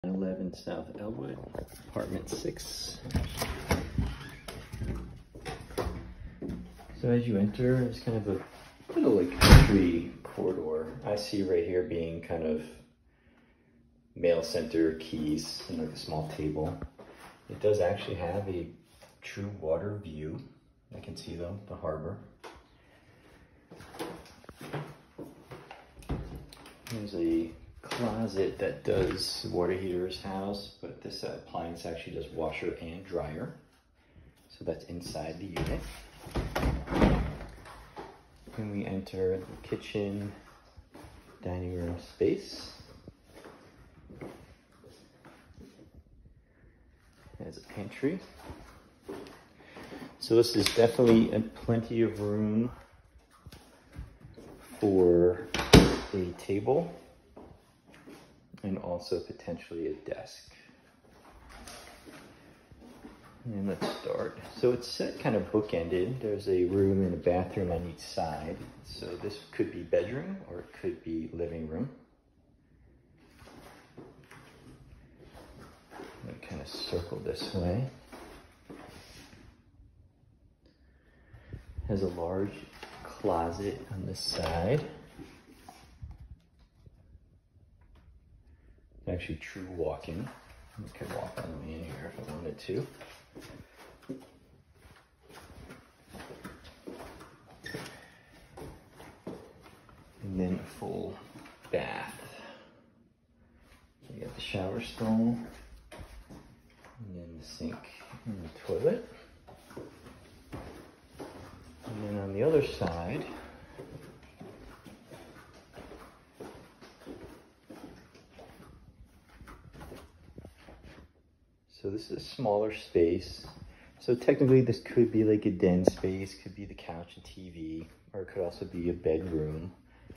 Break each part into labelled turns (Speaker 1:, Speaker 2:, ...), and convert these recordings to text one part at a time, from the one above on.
Speaker 1: 11 South Elwood, apartment 6. So as you enter, it's kind of a little like country corridor. I see right here being kind of mail center, keys, and like a small table. It does actually have a true water view. I can see the harbor. There's a closet that does water heater's house, but this appliance actually does washer and dryer. So that's inside the unit. Then we enter the kitchen, dining room space. There's a pantry. So this is definitely plenty of room for a table and also potentially a desk. And let's start. So it's set kind of bookended. There's a room and a bathroom on each side. So this could be bedroom or it could be living room. I'm gonna kind of circle this way. Has a large closet on this side. Actually true walk-in. I could walk on the way in here if I wanted to. And then a full bath. So you got the shower stall, and then the sink and the toilet. And then on the other side, so this is a smaller space. So technically this could be like a den space, could be the couch and TV, or it could also be a bedroom.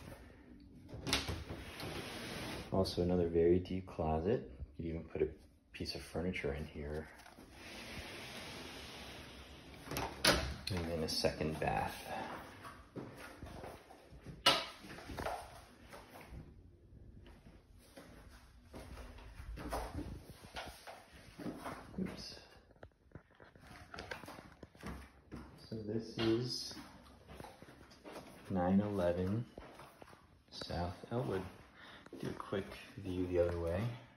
Speaker 1: Also another very deep closet. You can even put a piece of furniture in here. And then a second bath. Oops. So this is 911 South Elwood. Do a quick view the other way.